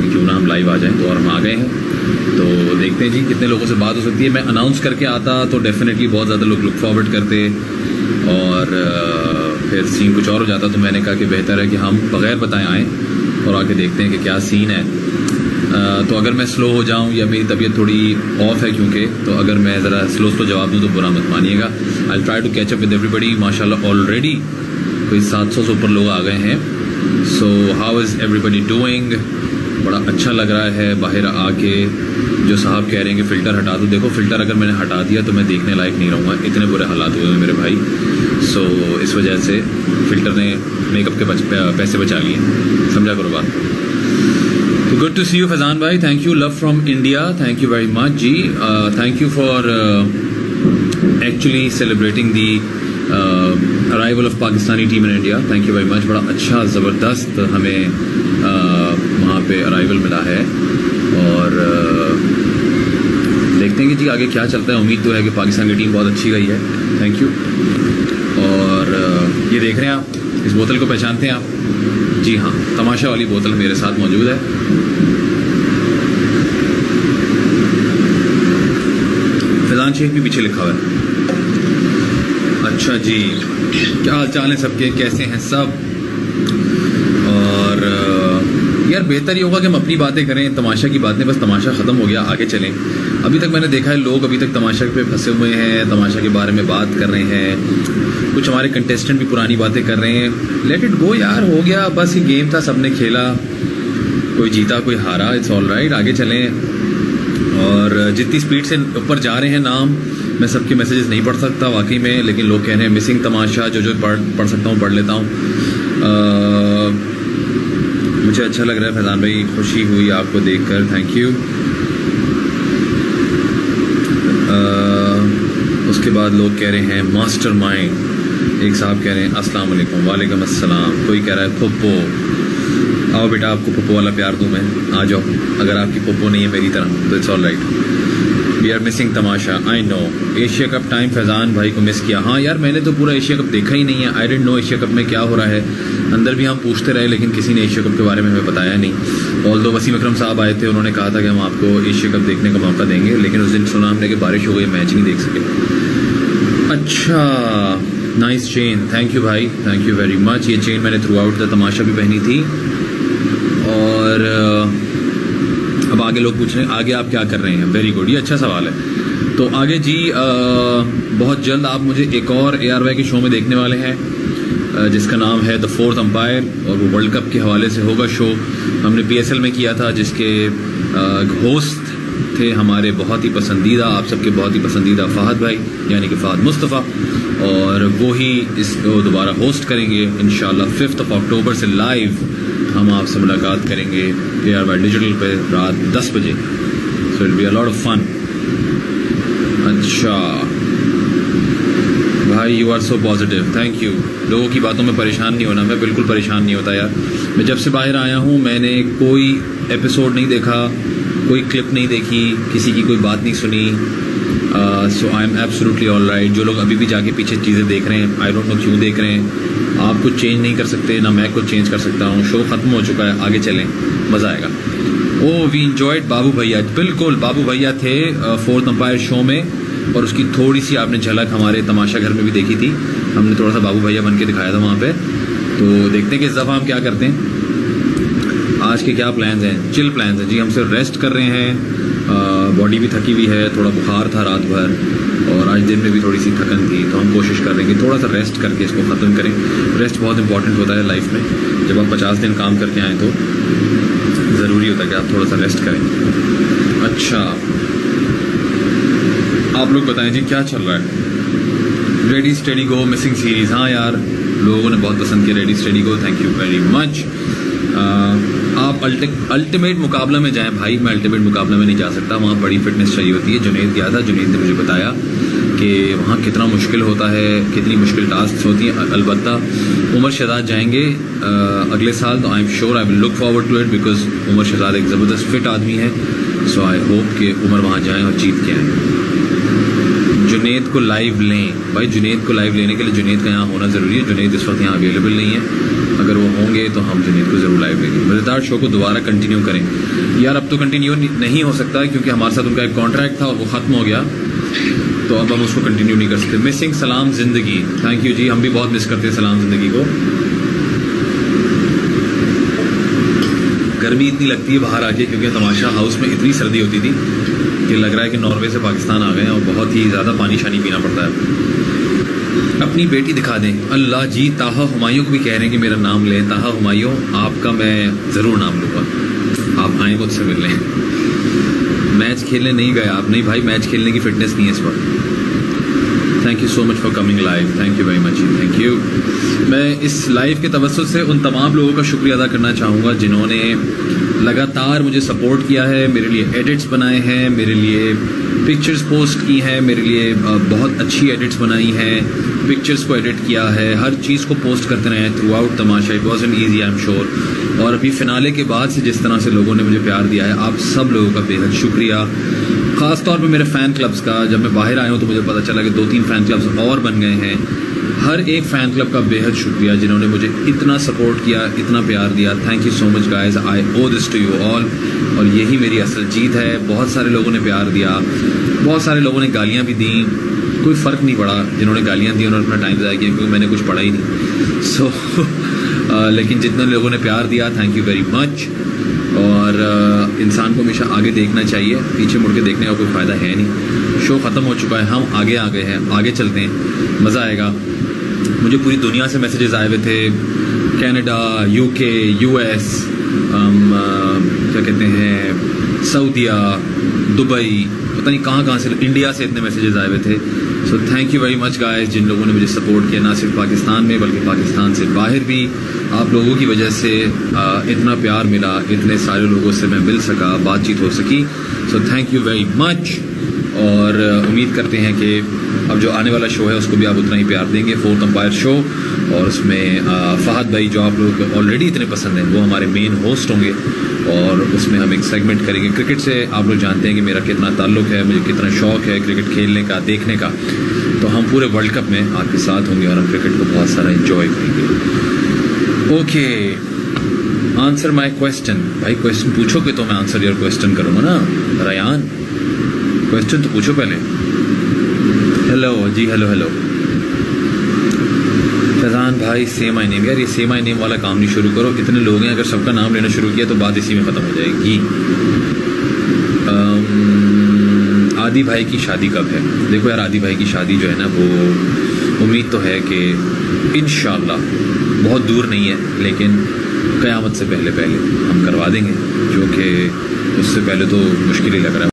क्यों ना हम लाइव आ जाएं, तो और हम आ गए हैं। तो देखते हैं जी कितने लोगों से बात हो सकती है। मैं अनाउंस करके आता तो डेफिनेटली बहुत ज़्यादा लोग लुक फॉरवर्ड करते और फिर सीन कुछ और हो जाता, तो मैंने कहा कि बेहतर है कि हम बग़ैर बताए आएँ और आके देखते हैं कि क्या सीन है। तो अगर मैं स्लो हो जाऊं या मेरी तबीयत थोड़ी ऑफ है क्योंकि, तो अगर मैं ज़रा स्लो जवाब दूं तो बुरा मत मानिएगा। I try to catch up with everybody. माशाल्लाह ऑलरेडी कोई 700 से ऊपर लोग आ गए हैं। So how is everybody doing? बड़ा अच्छा लग रहा है बाहर आके। जो साहब कह रहे हैं कि फ़िल्टर हटा दो, देखो फ़िल्टर अगर मैंने हटा दिया तो मैं देखने लायक नहीं रहूँगा, इतने बुरे हालात हुए हैं मेरे भाई। सो इस वजह से फ़िल्टर ने मेकअप के पैसे बचा लिए, समझा करो बात। तो good to see you Faizan भाई, thank you. Love from India, thank you very much ji. Thank you for actually celebrating the arrival of Pakistani team in India, thank you very much. बड़ा अच्छा ज़बरदस्त हमें वहाँ पे अराइवल मिला है और देखते हैं कि जी आगे क्या चलता है। उम्मीद तो है कि पाकिस्तान की टीम बहुत अच्छी गई है, थैंक यू। और ये देख रहे हैं आप, इस बोतल को पहचानते हैं आप? जी हाँ, तमाशा वाली बोतल मेरे साथ मौजूद है। फैजान शेख भी पीछे लिखा हुआ है। अच्छा जी, क्या हाल चाल है सबके, कैसे हैं सब? और यार बेहतर ही होगा कि हम अपनी बातें करें, तमाशा की बातें बस तमाशा ख़त्म हो गया, आगे चलें। अभी तक मैंने देखा है लोग अभी तक तमाशा पे फंसे हुए हैं, तमाशा के बारे में बात कर रहे हैं। कुछ हमारे कंटेस्टेंट भी पुरानी बातें कर रहे हैं। लेट इट गो यार, हो गया बस, ये गेम था, सबने खेला, कोई जीता कोई हारा, इट्स ऑल राइट, आगे चलें। और जितनी स्पीड से ऊपर जा रहे हैं नाम, मैं सबके मैसेजेस नहीं पढ़ सकता वाकई में, लेकिन लोग कह रहे हैं मिसिंग तमाशा, जो पढ़ सकता हूँ पढ़ लेता हूँ। मुझे अच्छा लग रहा है फैजान भाई, खुशी हुई आपको देखकर, थैंक यू। उसके बाद लोग कह रहे हैं मास्टर माइंड, एक साहब कह रहे हैं अस्सलाम वालेकुम। वालेकुम अस्सलाम। कोई कह रहा है पप्पो, आओ बेटा आपको पप्पो वाला प्यार दूं मैं, आ जाओ। अगर आपकी पप्पो नहीं है मेरी तरह तो it's all right. We are missing Tamasha, I know. Asia cup time Faizan भाई को मिस किया। हाँ यार, मैंने तो पूरा एशिया कप देखा ही नहीं है, I didn't know Asia cup में क्या हो रहा है। अंदर भी हम पूछते रहे लेकिन किसी ने एशिया कप के बारे में हमें बताया नहीं। ऑल्दो वसीम अकरम साहब आए थे, उन्होंने कहा था कि हम आपको एशिया कप देखने का मौका देंगे, लेकिन उस दिन सुना हमने कि बारिश हो गई, मैच नहीं देख सके। अच्छा, नाइस चेन, थैंक यू भाई, थैंक यू वेरी मच। ये चेन मैंने थ्रू आउट द तमाशा भी पहनी थी। और अब आगे लोग पूछ रहे हैं आगे आप क्या कर रहे हैं। वेरी गुड, ये अच्छा सवाल है। तो आगे जी बहुत जल्द आप मुझे एक और ARY के शो में देखने वाले हैं जिसका नाम है द फोर्थ अंपायर, और वो वर्ल्ड कप के हवाले से होगा शो। हमने PSL में किया था, जिसके होस्ट थे हमारे बहुत ही पसंदीदा, आप सबके बहुत ही पसंदीदा फहद भाई, यानी कि फहद मुस्तफ़ा, और वो ही इसको दोबारा होस्ट करेंगे इंशाल्लाह। 5 अक्टूबर से लाइव हम आपसे मुलाकात करेंगे ARY डिजिटल पे रात 10 बजे। So it be a lot of fun. अच्छा भाई, you are so positive, thank you. लोगों की बातों में परेशान नहीं होना, मैं बिल्कुल परेशान नहीं होता यार। मैं जब से बाहर आया हूँ मैंने कोई एपिसोड नहीं देखा, कोई क्लिप नहीं देखी, किसी की कोई बात नहीं सुनी। So I am absolutely all right. जो लोग अभी भी जाके पीछे चीज़ें देख रहे हैं, आई डोंट नो क्यों देख रहे हैं। आप कुछ चेंज नहीं कर सकते, ना मैं कुछ चेंज कर सकता हूँ। शो ख़त्म हो चुका है, आगे चलें, मज़ा आएगा। ओ वी इंजॉयड बाबू भैया, बिल्कुल बाबू भैया थे फोर्थ अंपायर शो में, और उसकी थोड़ी सी आपने झलक हमारे तमाशा घर में भी देखी थी। हमने थोड़ा सा बाबू भैया बन के दिखाया था वहाँ पे। तो देखते हैं कि इस दफ़ा हम क्या करते हैं। आज के क्या प्लान्स हैं? चिल प्लान्स हैं जी, हम सिर्फ रेस्ट कर रहे हैं। बॉडी भी थकी हुई है, थोड़ा बुखार था रात भर, और आज दिन में भी थोड़ी सी थकन थी, तो हम कोशिश कर रहे हैं कि थोड़ा सा रेस्ट करके इसको ख़त्म करें। रेस्ट बहुत इंपॉर्टेंट होता है लाइफ में। जब आप 50 दिन काम करके आएँ तो ज़रूरी होता है कि आप थोड़ा सा रेस्ट करें। अच्छा, आप लोग बताएं जी क्या चल रहा है? Ready steady go missing series, हाँ यार लोगों ने बहुत पसंद किया ready steady go, thank you very much. आप अल्टीमेट मुकाबला में जाएं भाई, मैं अल्टीमेट मुकाबला में नहीं जा सकता, वहाँ बड़ी फिटनेस चाहिए होती है। जुनैद गया था, जुनैद ने मुझे बताया कि वहाँ कितना मुश्किल होता है, कितनी मुश्किल टास्क होती हैं। अलबत्ता उमर शहजाद जाएंगे अगले साल, तो I am sure I will look forward to it, because Umar Shahzad एक ज़बरदस्त फिट आदमी है। सो आई होप कि उमर वहाँ जाएँ और जीत के आएँ। जुनैद को लाइव लें भाई, जुनैद को लाइव लेने के लिए जुनैद का यहाँ होना ज़रूरी है। जुनैद इस वक्त यहाँ अवेलेबल नहीं है। अगर वो होंगे तो हम जुनैद को ज़रूर लाइव लेंगे। मज़ेदार शो को दोबारा कंटिन्यू करें यार। अब तो कंटिन्यू नहीं हो सकता क्योंकि हमारे साथ उनका एक कॉन्ट्रैक्ट था और वो ख़त्म हो गया, तो अब हम उसको कंटिन्यू नहीं कर सकते। मिसिंग सलाम ज़िंदगी, थैंक यू जी, हम भी बहुत मिस करते हैं सलाम ज़िंदगी को। गर्मी इतनी लगती है बाहर आके क्योंकि तमाशा हाउस में इतनी सर्दी होती थी कि लग रहा है कि नॉर्वे से पाकिस्तान आ गए हैं और बहुत ही ज़्यादा पानी शानी पीना पड़ता है। अपनी बेटी दिखा दें। अल्लाह जी, ताहा हुमायूं को भी कह रहे हैं कि मेरा नाम लें। ताहा हुमायूं, आपका मैं ज़रूर नाम लूँगा, आप आए मुझसे मिल लें। मैच खेलने नहीं गए आप? नहीं भाई, मैच खेलने की फिटनेस नहीं है इस वक्त। Thank you so much for coming live, thank you very much, thank you. मैं इस लाइव के तवज्जुह से उन तमाम लोगों का शुक्रिया अदा करना चाहूँगा जिन्होंने लगातार मुझे सपोर्ट किया है, मेरे लिए एडिट्स बनाए हैं, मेरे लिए पिक्चर्स पोस्ट की हैं, मेरे लिए बहुत अच्छी एडिट्स बनाई हैं, पिक्चर्स को एडिट किया है, हर चीज़ को पोस्ट करते रहे throughout Tamasha. It was an easy, I am sure. और अभी फिनाले के बाद से जिस तरह से लोगों ने मुझे प्यार दिया है, आप सब लोगों का बेहद शुक्रिया। ख़ास तौर पे मेरे फ़ैन क्लब्स का। जब मैं बाहर आया हूँ तो मुझे पता चला कि 2-3 फ़ैन क्लब्स और बन गए हैं। हर एक फ़ैन क्लब का बेहद शुक्रिया जिन्होंने मुझे इतना सपोर्ट किया, इतना प्यार दिया। Thank you so much guys, I owe this to you all. और यही मेरी असल जीत है। बहुत सारे लोगों ने प्यार दिया, बहुत सारे लोगों ने गालियाँ भी दी, कोई फ़र्क नहीं पड़ा। जिन्होंने गालियाँ दी उन्होंने अपना टाइम ज़ाया किया क्योंकि मैंने कुछ पढ़ा ही नहीं। सो लेकिन जितने लोगों ने प्यार दिया, थैंक यू वेरी मच। और इंसान को हमेशा आगे देखना चाहिए, पीछे मुड़ के देखने का कोई फ़ायदा है नहीं। शो ख़त्म हो चुका है, हम आगे आ गए हैं, आगे चलते हैं, मज़ा आएगा। मुझे पूरी दुनिया से मैसेजेस आए हुए थे, कनाडा, यूके, यूएस, क्या कहते हैं, सऊदीया, दुबई, पता नहीं कहाँ से, इंडिया से इतने मैसेजेस आए हुए थे। So thank you very much guys जिन लोगों ने मुझे सपोर्ट किया, ना सिर्फ पाकिस्तान में बल्कि पाकिस्तान से बाहर भी। आप लोगों की वजह से इतना प्यार मिला, इतने सारे लोगों से मैं मिल सका, बातचीत हो सकी। So thank you very much. और उम्मीद करते हैं कि अब जो आने वाला शो है उसको भी आप उतना ही प्यार देंगे, फोर्थ अंपायर शो। और उसमें फहद भाई जो आप लोग ऑलरेडी इतने पसंद हैं वो हमारे मेन होस्ट होंगे। और उसमें हम एक सेगमेंट करेंगे क्रिकेट से। आप लोग जानते हैं कि मेरा कितना ताल्लुक़ है, मुझे कितना शौक़ है क्रिकेट खेलने का, देखने का। तो हम पूरे वर्ल्ड कप में आपके साथ होंगे और हम क्रिकेट को बहुत सारा एंजॉय करेंगे। Okay, answer my question. भाई क्वेश्चन पूछोगे तो मैं आंसर योर क्वेश्चन करूँगा ना रयान। क्वेश्चन तो पूछो पहले। Hello ji, hello hello Faizan भाई, से माय नेम। यार ये से माय नेम वाला काम नहीं शुरू करो, इतने लोग हैं, अगर सबका नाम लेना शुरू किया तो बात इसी में ख़त्म हो जाएगी। आदि भाई की शादी कब है? देखो यार, आदि भाई की शादी जो है ना वो उम्मीद तो है कि इंशाअल्लाह बहुत दूर नहीं है, लेकिन क़यामत से पहले हम करवा देंगे, जो कि उससे पहले तो मुश्किल ही लग रहा है।